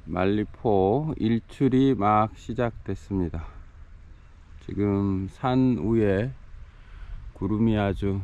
말리포 일출이 막 시작됐습니다. 지금 산 위에 구름이 아주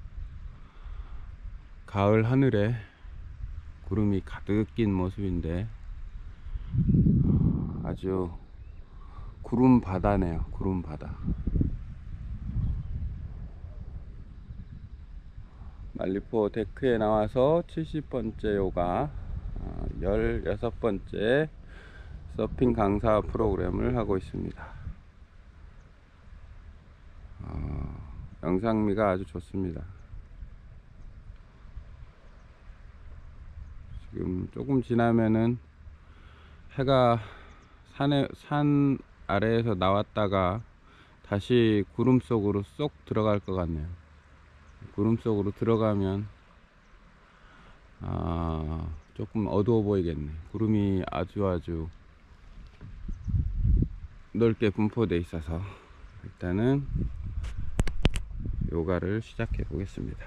가을 하늘에 구름이 가득 낀 모습인데 아주 구름 바다네요. 구름 바다. 말리포 데크에 나와서 70번째 요가 16번째 서핑 강사 프로그램을 하고 있습니다. 영상미가 아주 좋습니다. 지금 조금 지나면은 해가 산 아래에서 나왔다가 다시 구름 속으로 쏙 들어갈 것 같네요. 구름 속으로 들어가면 조금 어두워 보이겠네. 구름이 아주 넓게 분포되어 있어서 일단은 요가를 시작해 보겠습니다.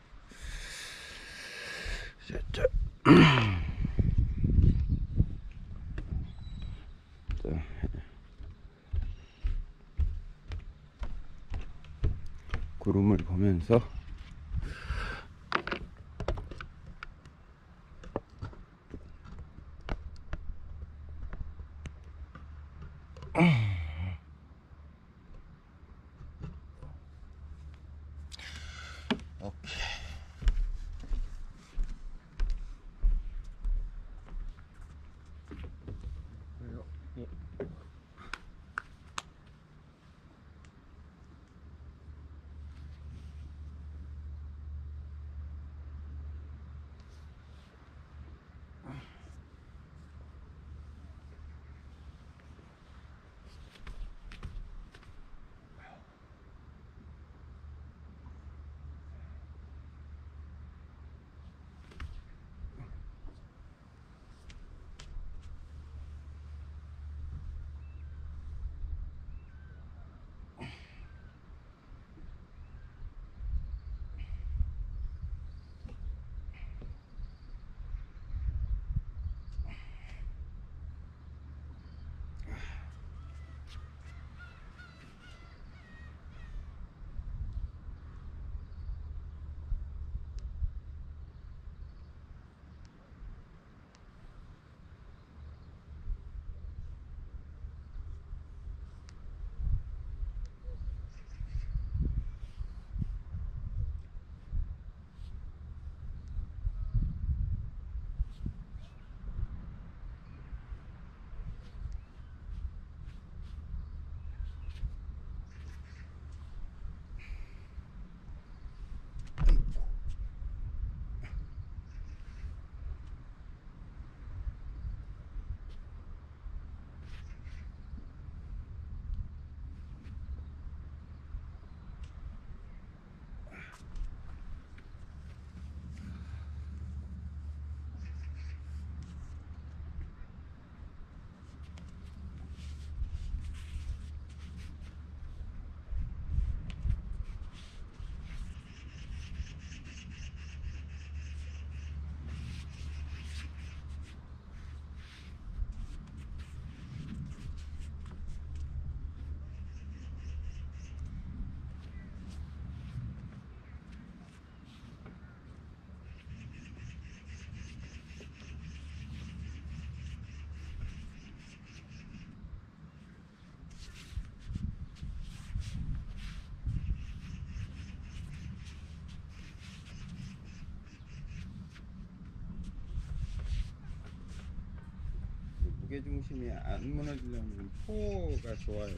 구름을 보면서 무게중심이 안 무너지려면 포가 좋아요.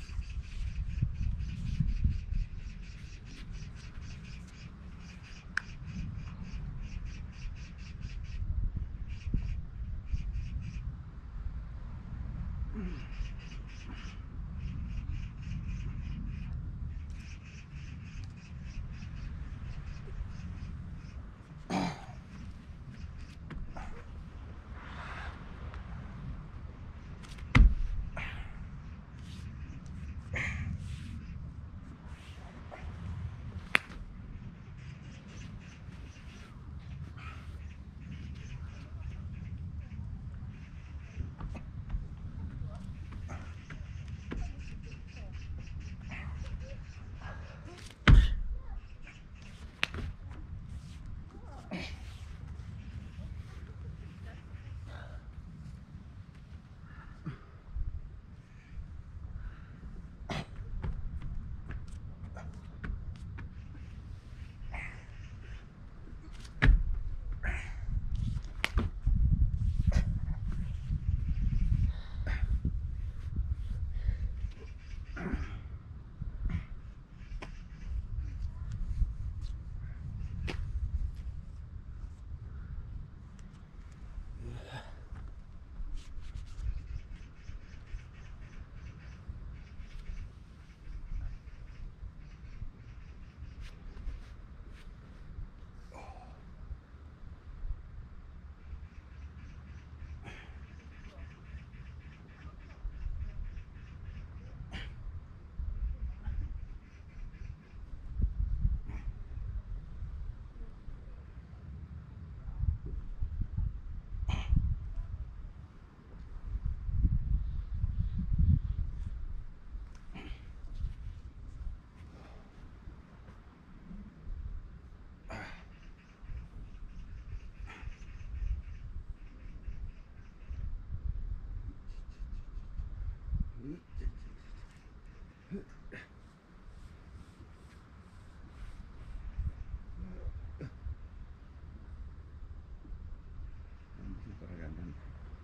손가락이 안 난다.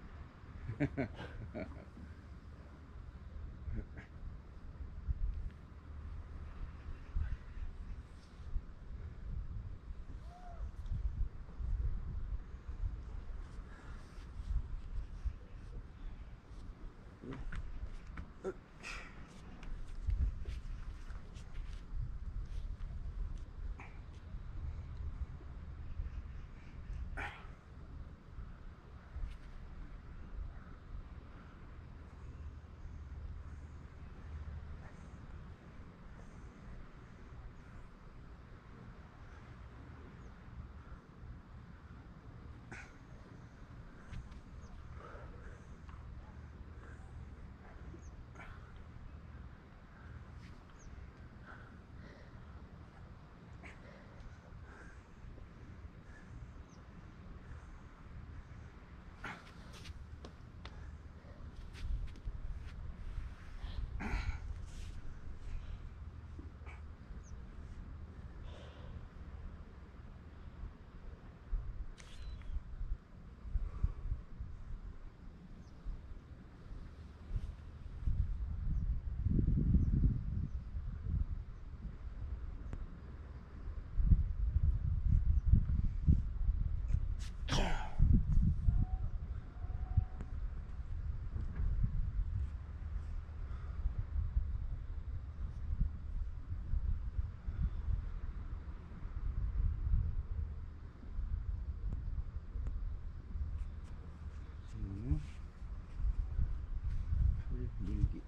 밀기.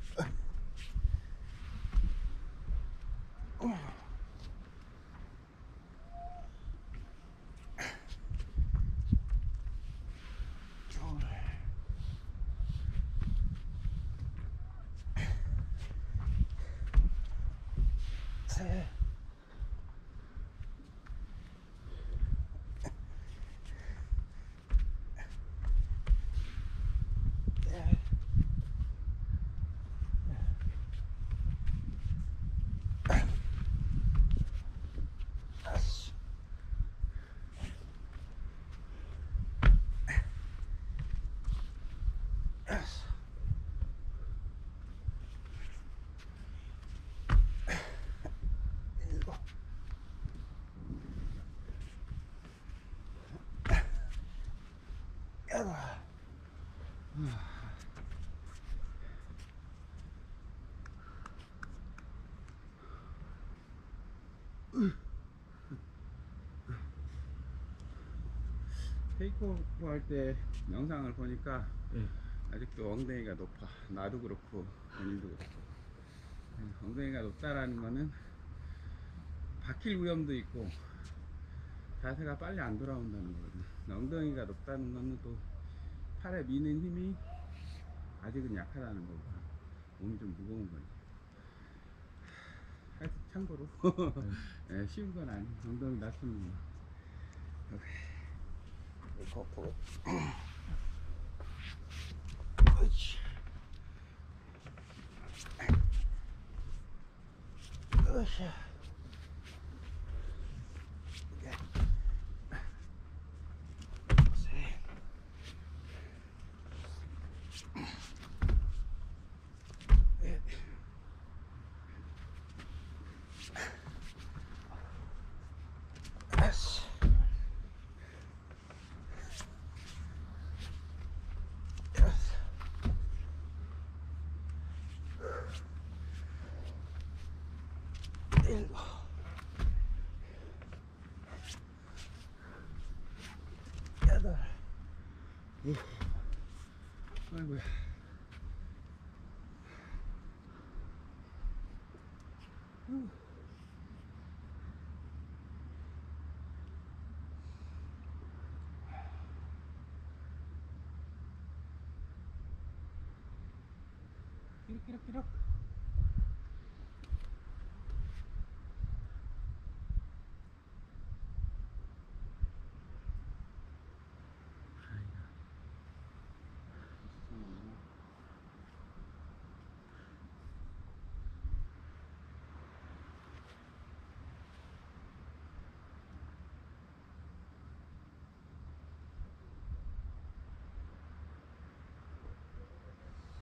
셋. 테이크오프 할 때 영상을 보니까 아직도 엉덩이가 높아. 나도 그렇고 본인도 그렇고. 엉덩이가 높다라는 거는 박힐 위험도 있고 자세가 빨리 안 돌아온다는 거거든. 엉덩이가 높다는 거는 또 팔에 미는 힘이 아직은 약하다는 거고 몸이 좀 무거운 거지. 하여튼 참고로 네, 쉬운 건 아니야. 엉덩이 낮추는 거. 거꾸로. 으쌰. 으쌰. 아이고야. 끼룩끼룩끼룩.